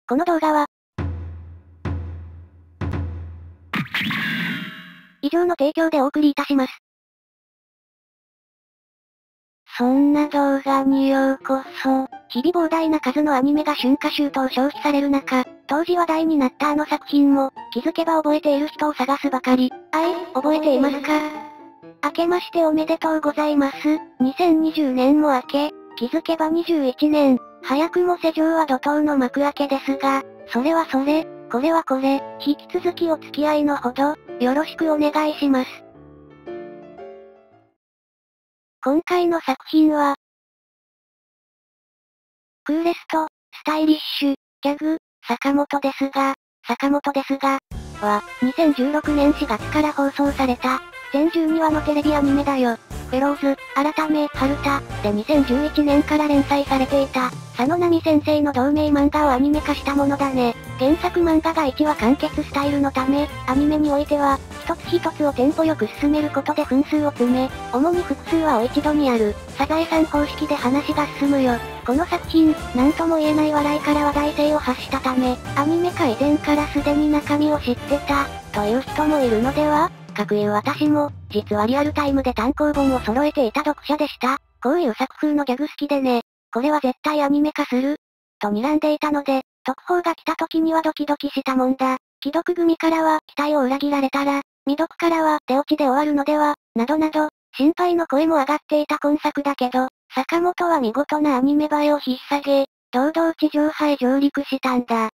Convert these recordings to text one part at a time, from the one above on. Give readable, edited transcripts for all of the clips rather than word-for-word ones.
この動画は、以上の提供でお送りいたします。そんな動画にようこそ。日々膨大な数のアニメが春夏秋冬消費される中、当時話題になったあの作品も、気づけば覚えている人を探すばかり。覚えていますか？明けましておめでとうございます。2020年も明け、気づけば21年。早くも世上は怒涛の幕開けですが、それはそれ、これはこれ、引き続きお付き合いのほど、よろしくお願いします。今回の作品は、クーレスト、スタイリッシュ、ギャグ、坂本ですが、は、2016年4月から放送された、全12話のテレビアニメだよ。フェローズ、改め、ハルタ、で2011年から連載されていた、佐野奈美先生の同名漫画をアニメ化したものだね。原作漫画が1話完結スタイルのため、アニメにおいては、一つ一つをテンポよく進めることで分数を詰め、主に複数話を一度にやる、サザエさん方式で話が進むよ。この作品、なんとも言えない笑いから話題性を発したため、アニメ化以前からすでに中身を知ってた、という人もいるのでは？かくいう私も、実はリアルタイムで単行本を揃えていた読者でした。こういう作風のギャグ好きでね、これは絶対アニメ化する、と睨んでいたので、特報が来た時にはドキドキしたもんだ。既読組からは、期待を裏切られたら、未読からは、出落ちで終わるのでは、などなど、心配の声も上がっていた今作だけど、坂本は見事なアニメ映えを引っ提げ、堂々地上波へ上陸したんだ。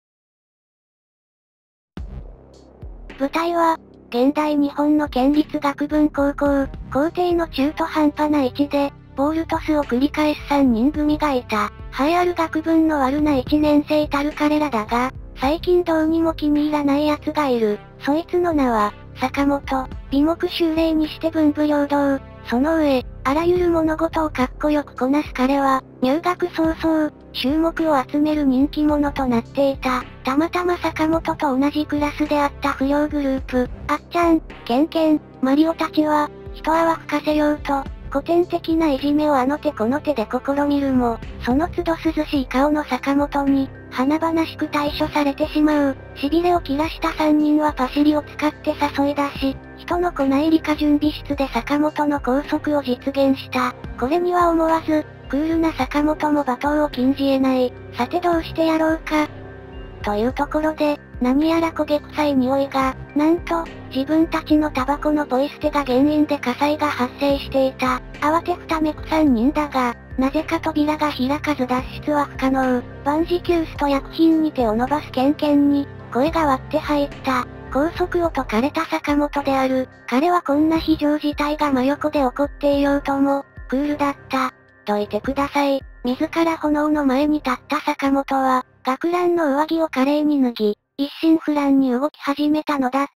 舞台は、現代日本の県立学文高校、校庭の中途半端な位置で、ボールトスを繰り返す3人組がいた。栄えある学文の悪な1年生たる彼らだが、最近どうにも気に入らない奴がいる。そいつの名は、坂本。美目秀麗にして文武両道。その上、あらゆる物事をかっこよくこなす彼は、入学早々、注目を集める人気者となっていた。たまたま坂本と同じクラスであった不良グループ、あっちゃん、ケンケン、マリオたちは、一泡吹かせようと、古典的ないじめをあの手この手で試みるも、その都度涼しい顔の坂本に、華々しく対処されてしまう。痺れを切らした3人はパシリを使って誘い出し、人の来ない理科準備室で坂本の拘束を実現した。これには思わず、クールな坂本も罵倒を禁じ得ない。さてどうしてやろうか。というところで、何やら焦げ臭い匂いが、なんと、自分たちのタバコのポイ捨てが原因で火災が発生していた。慌てふためく3人だが、なぜか扉が開かず脱出は不可能。万事休すと薬品に手を伸ばすケンケンに、声が割って入った。拘束を解かれた坂本である。彼はこんな非常事態が真横で起こっていようとも、クールだった。どいてください。自ら炎の前に立った坂本は、学ランの上着を華麗に脱ぎ、一心不乱に動き始めたのだった。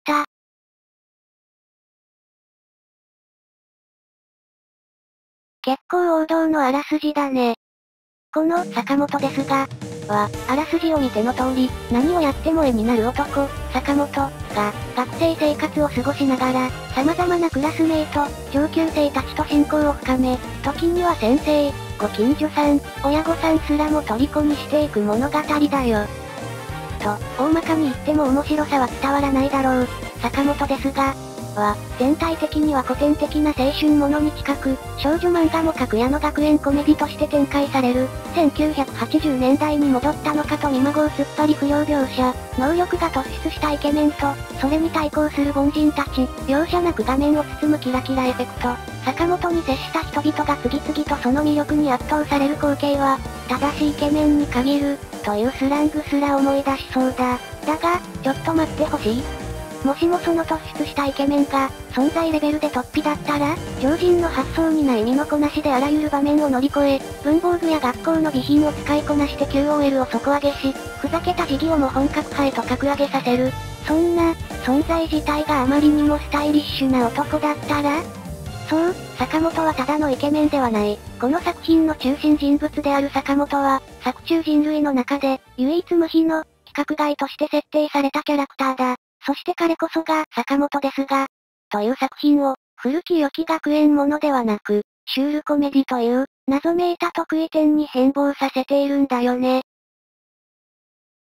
結構王道のあらすじだね。この坂本ですが、あらすじを見ての通り、何をやっても絵になる男、坂本、が、学生生活を過ごしながら、様々なクラスメイト、上級生たちと親交を深め、時には先生、ご近所さん、親御さんすらも虜にしていく物語だよ。と、大まかに言っても面白さは伝わらないだろう。坂本ですが、全体的には古典的な青春ものに近く、少女漫画も描く矢野学園コメディとして展開される、1980年代に戻ったのかと見まごう突っ張り不良描写、能力が突出したイケメンと、それに対抗する凡人たち、容赦なく画面を包むキラキラエフェクト、坂本に接した人々が次々とその魅力に圧倒される光景は、ただしイケメンに限る、というスラングすら思い出しそうだ。だが、ちょっと待ってほしい。もしもその突出したイケメンが、存在レベルで突飛だったら、常人の発想にない身のこなしであらゆる場面を乗り越え、文房具や学校の備品を使いこなして QOL を底上げし、ふざけた事業も本格派へと格上げさせる。そんな、存在自体があまりにもスタイリッシュな男だったら？そう、坂本はただのイケメンではない。この作品の中心人物である坂本は、作中人類の中で、唯一無二の、規格外として設定されたキャラクターだ。そして彼こそが坂本ですが、という作品を、古き良き学園ものではなく、シュールコメディという、謎めいた得意点に変貌させているんだよね。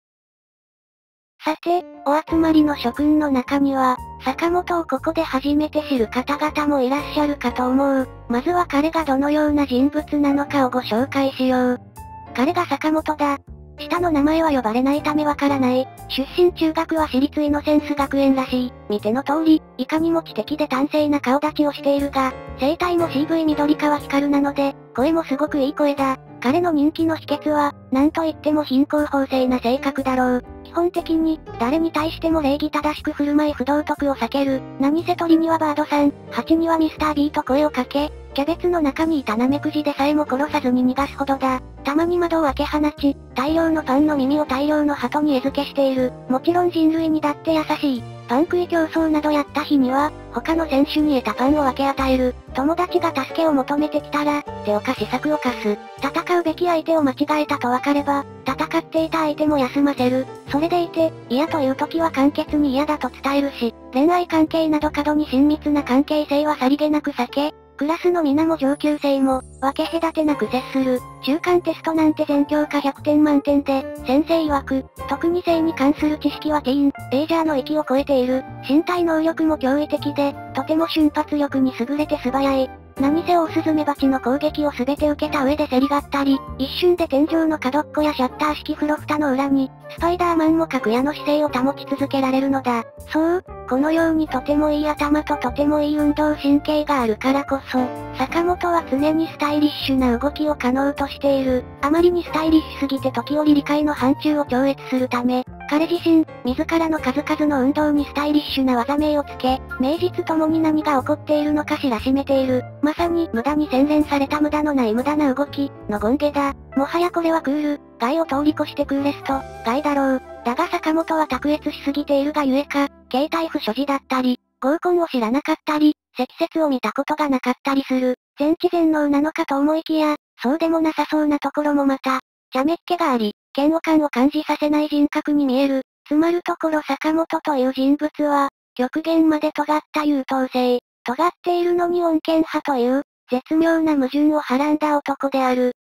さて、お集まりの諸君の中には、坂本をここで初めて知る方々もいらっしゃるかと思う。まずは彼がどのような人物なのかをご紹介しよう。彼が坂本だ。下の名前は呼ばれないためわからない。出身中学は私立イノセンス学園らしい。見ての通り、いかにも知的で端正な顔立ちをしているが、声帯も CV 緑川光なので、声もすごくいい声だ。彼の人気の秘訣は、なんといっても貧困法制な性格だろう。基本的に、誰に対しても礼儀正しく振る舞い不道徳を避ける。何せ鳥にはバードさん、蜂にはミスター B と声をかけ、キャベツの中にいたナメクジでさえも殺さずに逃がすほどだ。たまに窓を開け放ち、大量のパンの耳を大量の鳩に餌付けしている。もちろん人類にだって優しい。パン食い競争などやった日には、他の選手に得たパンを分け与える。友達が助けを求めてきたら、手を貸し策を貸す。戦うべき相手を間違えたと分かれば、戦っていた相手も休ませる。それでいて、嫌という時は簡潔に嫌だと伝えるし、恋愛関係など過度に親密な関係性はさりげなく避け、クラスの皆も上級生も、分け隔てなく接する。中間テストなんて全教科100点満点で、先生曰く、特に性に関する知識はティーン、エイジャーの域を超えている。身体能力も驚異的で、とても瞬発力に優れて素早い。何せオオスズメバチの攻撃を全て受けた上で競りがったり、一瞬で天井の角っこやシャッター式風呂蓋の裏に、スパイダーマンも格矢の姿勢を保ち続けられるのだ。そう、このようにとてもいい頭ととてもいい運動神経があるからこそ、坂本は常にスタイリッシュな動きを可能としている。あまりにスタイリッシュすぎて時折理解の範疇を超越するため、彼自身、自らの数々の運動にスタイリッシュな技名をつけ、名実ともに何が起こっているのか知らしめている。まさに、無駄に洗練された無駄のない無駄な動き、の権下だ。もはやこれはクール、害を通り越してクーレスト、害だろう。だが坂本は卓越しすぎているがゆえか、携帯不所持だったり、合コンを知らなかったり、積雪を見たことがなかったりする。全知全能なのかと思いきや、そうでもなさそうなところもまた、茶目っ気があり、嫌悪感を感じさせない人格に見える。つまるところ坂本という人物は、極限まで尖った優等生。尖っているのに穏健派という、絶妙な矛盾をはらんだ男である。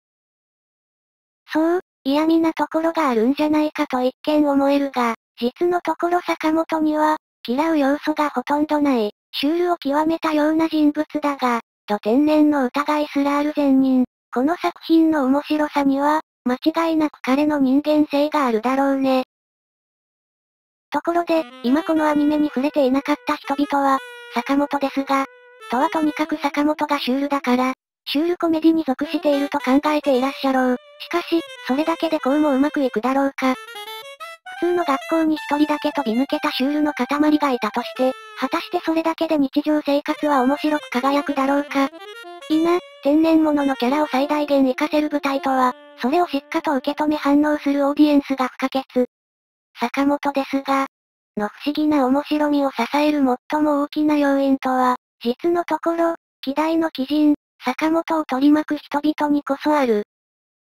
そう、嫌味なところがあるんじゃないかと一見思えるが、実のところ坂本には、嫌う要素がほとんどない、シュールを極めたような人物だが、天然の疑いすらある善人。この作品の面白さには、間違いなく彼の人間性があるだろうね。ところで、今このアニメに触れていなかった人々は、坂本ですが、とにかく坂本がシュールだから、シュールコメディに属していると考えていらっしゃろう。しかし、それだけでこうもうまくいくだろうか。普通の学校に一人だけ飛び抜けたシュールの塊がいたとして、果たしてそれだけで日常生活は面白く輝くだろうか。いいな、天然物のキャラを最大限活かせる舞台とは、それをしっかと受け止め反応するオーディエンスが不可欠。坂本ですが、の不思議な面白みを支える最も大きな要因とは、実のところ、希代の奇人、坂本を取り巻く人々にこそある。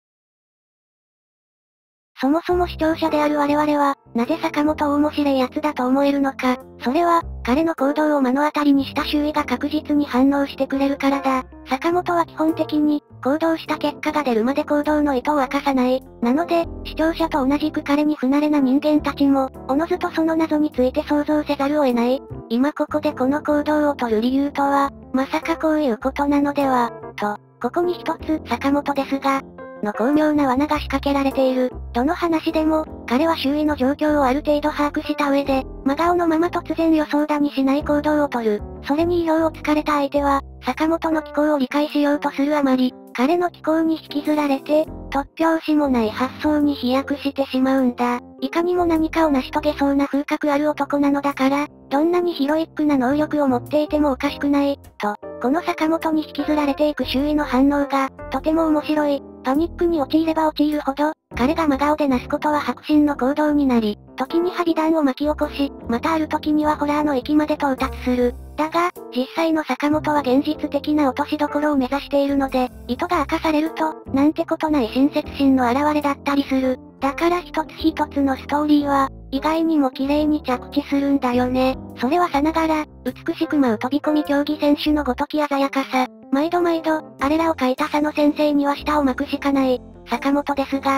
そもそも視聴者である我々は、なぜ坂本を面白い奴だと思えるのか。それは、彼の行動を目の当たりにした周囲が確実に反応してくれるからだ。坂本は基本的に、行動した結果が出るまで行動の意図を明かさない。なので、視聴者と同じく彼に不慣れな人間たちも、おのずとその謎について想像せざるを得ない。今ここでこの行動を取る理由とは、まさかこういうことなのでは、と、ここに一つ、坂本ですが、の巧妙な罠が仕掛けられている。どの話でも、彼は周囲の状況をある程度把握した上で、真顔のまま突然予想だにしない行動をとる。それに意表をつかれた相手は、坂本の気候を理解しようとするあまり、彼の気候に引きずられて、突拍子もない発想に飛躍してしまうんだ。いかにも何かを成し遂げそうな風格ある男なのだから、どんなにヒロイックな能力を持っていてもおかしくない、と、この坂本に引きずられていく周囲の反応が、とても面白い。パニックに陥れば陥るほど、彼が真顔でなすことは迫真の行動になり、時には美談を巻き起こし、またある時にはホラーの域まで到達する。だが、実際の坂本は現実的な落としどころを目指しているので、意図が明かされると、なんてことない親切心の表れだったりする。だから一つ一つのストーリーは、意外にも綺麗に着地するんだよね。それはさながら、美しく舞う飛び込み競技選手のごとき鮮やかさ。毎度、あれらを書いた佐野先生には舌を巻くしかない。坂本ですが、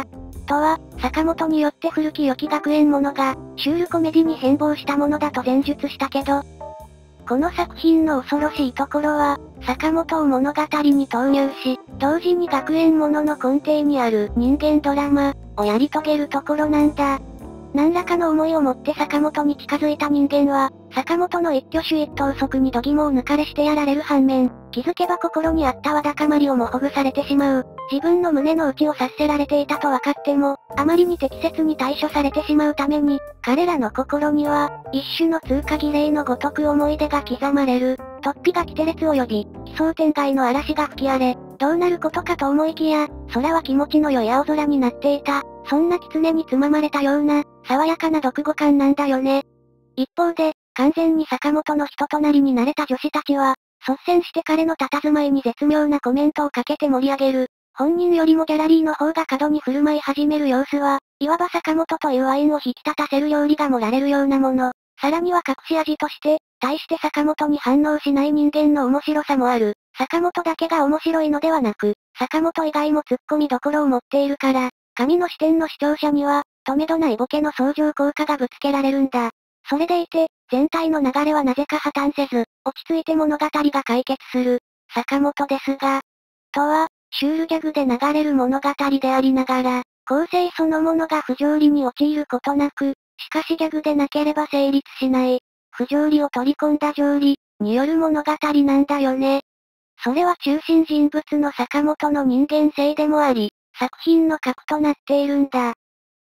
とは、坂本によって古き良き学園ものが、シュールコメディに変貌したものだと前述したけど、この作品の恐ろしいところは、坂本を物語に投入し、同時に学園ものの根底にある人間ドラマをやり遂げるところなんだ。何らかの思いを持って坂本に近づいた人間は、坂本の一挙手一投足に度肝を抜かれしてやられる反面、気づけば心にあったわだかまりをもほぐされてしまう。自分の胸の内を察せられていたと分かっても、あまりに適切に対処されてしまうために、彼らの心には、一種の通過儀礼のごとく思い出が刻まれる。突飛が来て列及び、奇想天外の嵐が吹き荒れ、どうなることかと思いきや、空は気持ちの良い青空になっていた。そんな狐につままれたような、爽やかな読後感なんだよね。一方で、完全に坂本の人となりになれた女子たちは、率先して彼の佇まいに絶妙なコメントをかけて盛り上げる。本人よりもギャラリーの方が過度に振る舞い始める様子は、いわば坂本というワインを引き立たせる料理が盛られるようなもの。さらには隠し味として、対して坂本に反応しない人間の面白さもある。坂本だけが面白いのではなく、坂本以外も突っ込みどころを持っているから、神の視点の視聴者には、とめどないボケの相乗効果がぶつけられるんだ。それでいて、全体の流れはなぜか破綻せず、落ち着いて物語が解決する。坂本ですが、とは、シュールギャグで流れる物語でありながら、構成そのものが不条理に陥ることなく、しかしギャグでなければ成立しない。不条理を取り込んだ条理による物語なんだよね。それは中心人物の坂本の人間性でもあり、作品の核となっているんだ。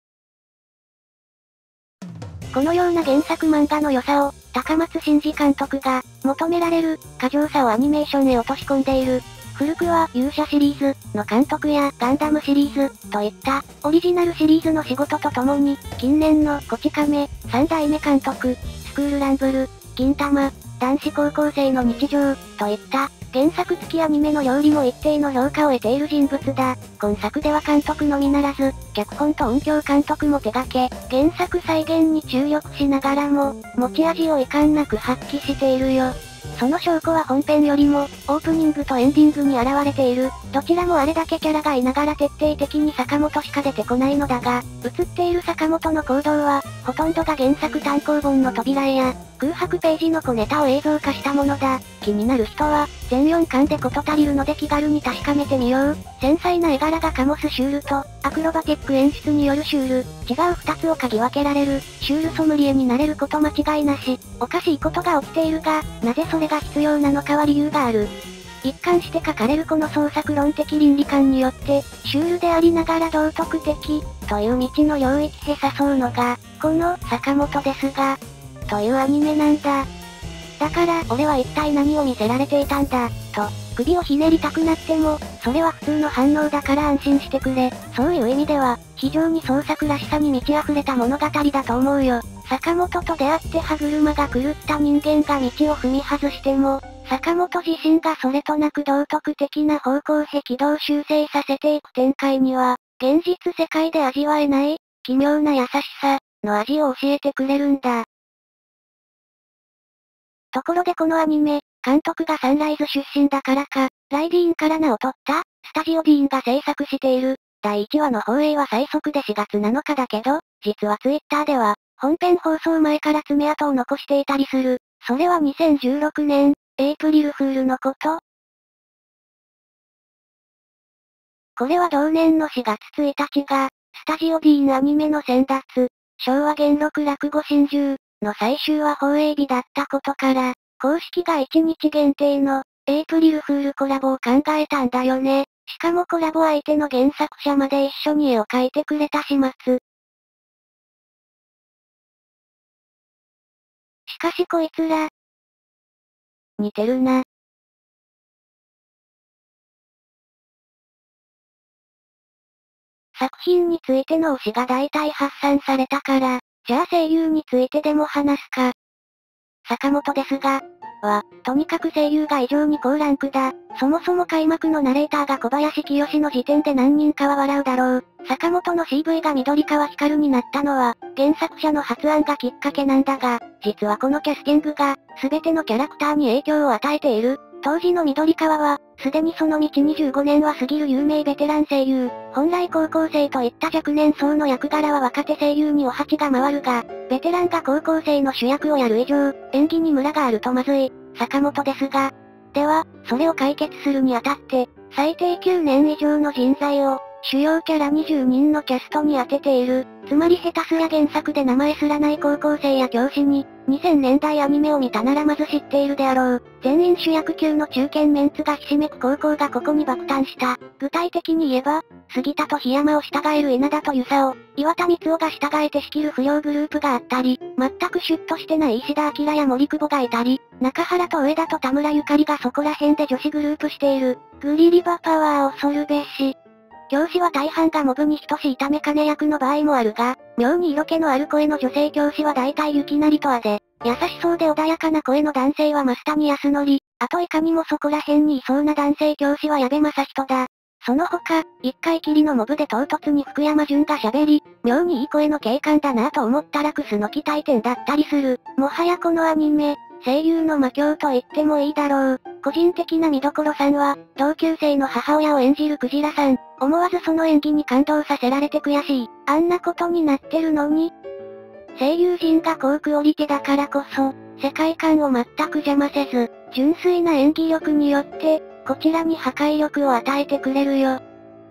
このような原作漫画の良さを、高松伸二監督が、求められる、過剰さをアニメーションへ落とし込んでいる。古くは勇者シリーズの監督やガンダムシリーズといったオリジナルシリーズの仕事とともに、近年のこち亀、三代目監督、スクールランブル、銀玉、男子高校生の日常といった原作付きアニメの料理も一定の評価を得ている人物だ。今作では監督のみならず、脚本と音響監督も手掛け、原作再現に注力しながらも、持ち味を遺憾なく発揮しているよ。その証拠は本編よりも、オープニングとエンディングに現れている。どちらもあれだけキャラがいながら徹底的に坂本しか出てこないのだが、映っている坂本の行動は、ほとんどが原作単行本の扉絵や、空白ページの小ネタを映像化したものだ。気になる人は、全4巻で事足りるので気軽に確かめてみよう。繊細な絵柄が醸すシュールと、アクロバティック演出によるシュール、違う2つを嗅ぎ分けられる、シュールソムリエになれること間違いなし。おかしいことが起きているが、なぜそれが必要なのかは理由がある。一貫して書かれるこの創作論的倫理観によって、シュールでありながら道徳的、という道の領域へ誘うのが、この、坂本ですが、というアニメなんだ。だから、俺は一体何を見せられていたんだ、と、首をひねりたくなっても、それは普通の反応だから安心してくれ。そういう意味では、非常に創作らしさに満ち溢れた物語だと思うよ。坂本と出会って歯車が狂った人間が道を踏み外しても、坂本自身がそれとなく道徳的な方向へ軌道修正させていく展開には、現実世界で味わえない、奇妙な優しさ、の味を教えてくれるんだ。ところでこのアニメ、監督がサンライズ出身だからか、ライディーンから名を取った、スタジオディーンが制作している。第1話の放映は最速で4月7日だけど、実はツイッターでは、本編放送前から爪痕を残していたりする。それは2016年、エイプリルフールのこと。これは同年の4月1日が、スタジオディーンアニメの先達、昭和元禄落語心中の最終話放映日だったことから、公式が1日限定の、エイプリルフールコラボを考えたんだよね。しかもコラボ相手の原作者まで一緒に絵を描いてくれた始末。しかしこいつら、似てるな。作品についての推しが大体発散されたから、じゃあ声優についてでも話すか。坂本ですが、とにかく声優が異常に高ランクだ。そもそも開幕のナレーターが小林清の時点で何人かは笑うだろう。坂本の CV が緑川光になったのは、原作者の発案がきっかけなんだが、実はこのキャスティングが、全てのキャラクターに影響を与えている。当時の緑川は、 すでにその道25年は過ぎる有名ベテラン声優。本来高校生といった若年層の役柄は若手声優にお鉢が回るが、ベテランが高校生の主役をやる以上、演技にムラがあるとまずい、坂本ですが。では、それを解決するにあたって、最低9年以上の人材を、主要キャラ20人のキャストに当てている。つまり下手すら原作で名前すらない高校生や教師に、2000年代アニメを見たならまず知っているであろう。全員主役級の中堅メンツがひしめく高校がここに爆誕した。具体的に言えば、杉田と檜山を従える稲田と遊佐を、岩田光雄が従えて仕切る不良グループがあったり、全くシュッとしてない石田明や森久保がいたり、中原と上田と田村ゆかりがそこら辺で女子グループしている。グリリバパワー恐るべし。教師は大半がモブに等しいため金役の場合もあるが、妙に色気のある声の女性教師は大体雪成とあで、優しそうで穏やかな声の男性は増谷康則、あといかにもそこら辺にいそうな男性教師は矢部正人だ。その他、一回きりのモブで唐突に福山潤が喋り、妙にいい声の警官だなぁと思ったらクスの期待点だったりする。もはやこのアニメ、声優の魔境と言ってもいいだろう。個人的な見どころさんは、同級生の母親を演じるクジラさん。思わずその演技に感動させられて悔しい。あんなことになってるのに。声優陣が高クオリティだからこそ、世界観を全く邪魔せず、純粋な演技力によって、こちらに破壊力を与えてくれるよ。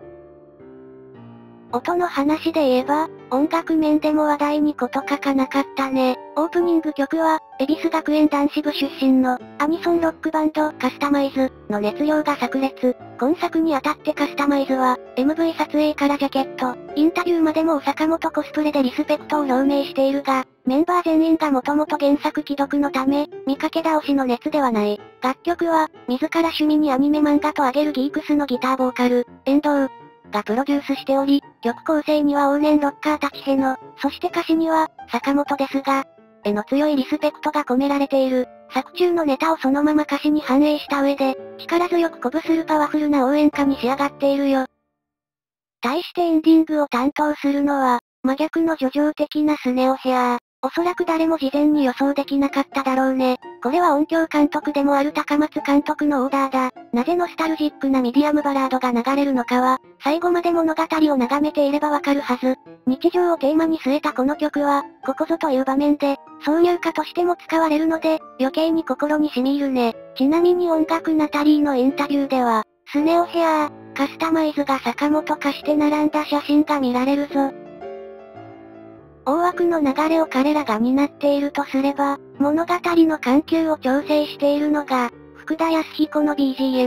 音の話で言えば、音楽面でも話題にこと書かなかったね。オープニング曲は、恵比寿学園男子部出身の、アニソンロックバンド、カスタマイズ、の熱量が炸裂。今作にあたってカスタマイズは、MV 撮影からジャケット、インタビューまでも坂本コスプレでリスペクトを表明しているが、メンバー全員がもともと原作既読のため、見かけ倒しの熱ではない。楽曲は、自ら趣味にアニメ漫画とあげるギークスのギターボーカル、遠藤、がプロデュースしており、曲構成には往年ロッカーたちへの、そして歌詞には、坂本ですが、への強いリスペクトが込められている。作中のネタをそのまま歌詞に反映した上で、力強く鼓舞するパワフルな応援歌に仕上がっているよ。対してエンディングを担当するのは、真逆の叙情的なスネオヘア。おそらく誰も事前に予想できなかっただろうね。これは音響監督でもある高松監督のオーダーだ。なぜノスタルジックなミディアムバラードが流れるのかは、最後まで物語を眺めていればわかるはず。日常をテーマに据えたこの曲は、ここぞという場面で、挿入歌としても使われるので、余計に心に染み入るね。ちなみに音楽ナタリーのインタビューでは、スネオヘア、カスタマイズが坂本化して並んだ写真が見られるぞ。大枠の流れを彼らが担っているとすれば、物語の緩急を調整しているのが、福田康彦の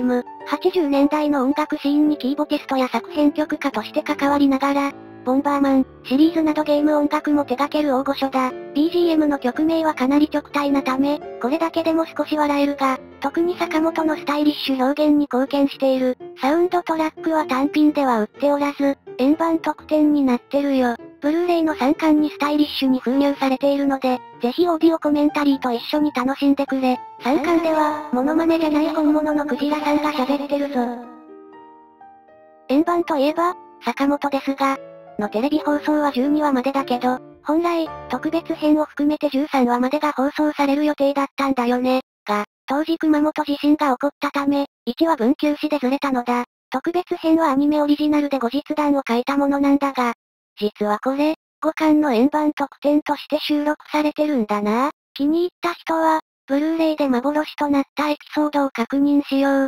BGM、80年代の音楽シーンにキーボテストや作編曲家として関わりながら、ボンバーマン、シリーズなどゲーム音楽も手掛ける大御所だ。BGM の曲名はかなり極端なため、これだけでも少し笑えるが、特に坂本のスタイリッシュ表現に貢献している。サウンドトラックは単品では売っておらず、円盤特典になってるよ。ブルーレイの3巻にスタイリッシュに封入されているので、ぜひオーディオコメンタリーと一緒に楽しんでくれ。3巻では、モノマネじゃない本物のクジラさんが喋ってるぞ。円盤といえば、坂本ですが、のテレビ放送は12話までだけど、本来、特別編を含めて13話までが放送される予定だったんだよね。が、当時熊本地震が起こったため、1話分休止でずれたのだ。特別編はアニメオリジナルで後日談を書いたものなんだが、実はこれ、5巻の円盤特典として収録されてるんだな。気に入った人は、ブルーレイで幻となったエピソードを確認しよう。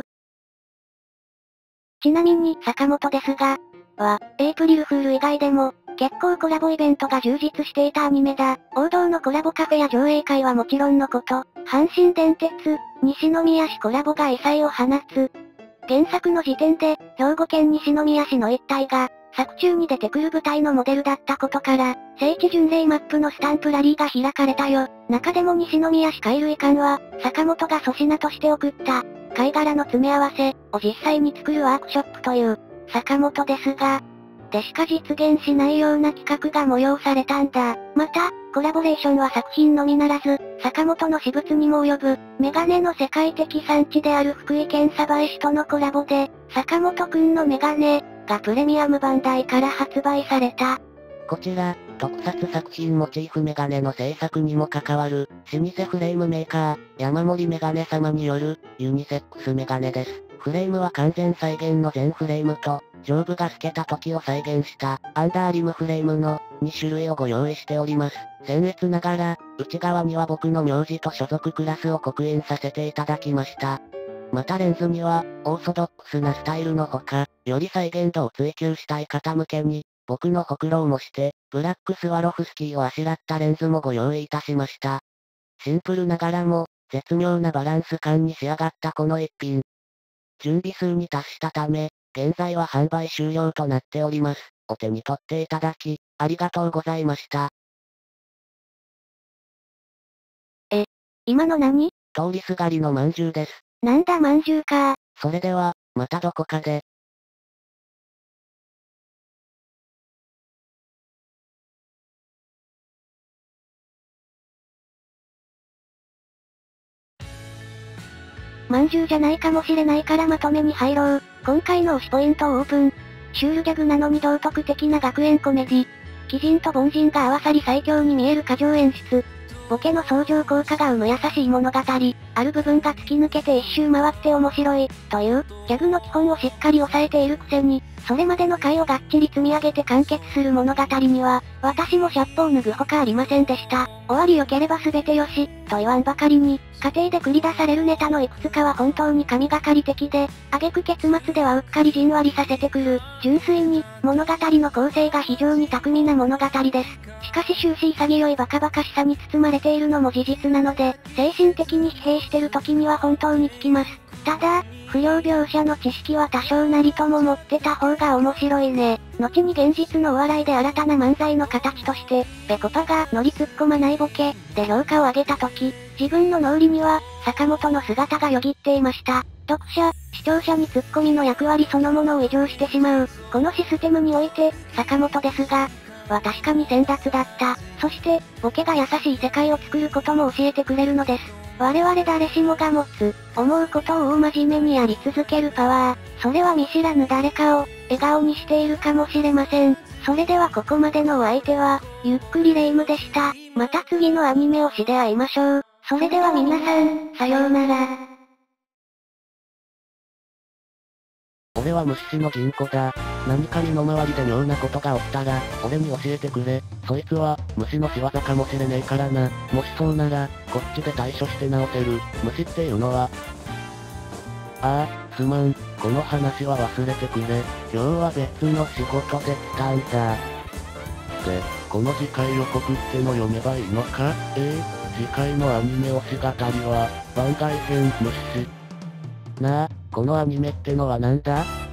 ちなみに、坂本ですが、エイプリルフール以外でも、結構コラボイベントが充実していたアニメだ。王道のコラボカフェや上映会はもちろんのこと、阪神電鉄、西宮市コラボが異彩を放つ。原作の時点で、兵庫県西宮市の一帯が、作中に出てくる舞台のモデルだったことから、聖地巡礼マップのスタンプラリーが開かれたよ。中でも西宮市海類館は、坂本が粗品として送った、貝殻の詰め合わせ、を実際に作るワークショップという、坂本ですが、でしか実現しないような企画が催されたんだ。また、コラボレーションは作品のみならず、坂本の私物にも及ぶ、メガネの世界的産地である福井県鯖江市とのコラボで、坂本くんのメガネ、がプレミアムバンダイから発売された。 こちら、特撮作品モチーフメガネの制作にも関わる、老舗フレームメーカー、山森メガネ様による、ユニセックスメガネです。 フレームは完全再現の全フレームと、上部が透けた時を再現した、アンダーリムフレームの、2種類をご用意しております。僭越ながら、内側には僕の名字と所属クラスを刻印させていただきました。またレンズには、オーソドックスなスタイルのほか、より再現度を追求したい方向けに、僕のほくろを模して、ブラックスワロフスキーをあしらったレンズもご用意いたしました。シンプルながらも、絶妙なバランス感に仕上がったこの一品。準備数に達したため、現在は販売終了となっております。お手に取っていただき、ありがとうございました。 今の何？ 通りすがりの饅頭です。 なんだ饅頭か。 それでは、またどこかで。 饅頭じゃないかもしれないからまとめに入ろう。今回の推しポイントをオープン。シュールギャグなのに道徳的な学園コメディ。奇人と凡人が合わさり最強に見える過剰演出。ボケの相乗効果が生む優しい物語。ある部分が突き抜けて一周回って面白い、という、ギャグの基本をしっかり押さえているくせに、それまでの回をがっちり積み上げて完結する物語には、私もシャッポを脱ぐほかありませんでした。終わり良ければ全てよし、と言わんばかりに、家庭で繰り出されるネタのいくつかは本当に神がかり的で、挙句結末ではうっかりじんわりさせてくる。純粋に、物語の構成が非常に巧みな物語です。しかし終始潔いバカバカしさに包まれているのも事実なので、精神的に疲弊してる時には本当に効きます。ただ、不良描写の知識は多少なりとも持ってた方が面白いね。後に現実のお笑いで新たな漫才の形として、ペコパが乗り突っ込まないボケ、で評価を上げた時、自分の脳裏には、坂本の姿がよぎっていました。読者、視聴者にツッコミの役割そのものを異常してしまう。このシステムにおいて、坂本ですが、は確かに先達だった。そして、ボケが優しい世界を作ることも教えてくれるのです。我々誰しもが持つ、思うことを大真面目にやり続けるパワー。それは見知らぬ誰かを、笑顔にしているかもしれません。それではここまでのお相手は、ゆっくりレ夢ムでした。また次のアニメ推しで会いましょう。それでは皆さん、さようなら。 俺は無視の銀行だ。何か身の回りで妙なことが起きたら、俺に教えてくれ。そいつは、虫の仕業かもしれねえからな。もしそうなら、こっちで対処して直せる。虫っていうのは。ああ、すまん。この話は忘れてくれ。今日は別の仕事で来たんだ。で、この次回予告っての読めばいいのか？次回のアニメ推し語りは、番外編虫。なあ、このアニメってのはなんだ？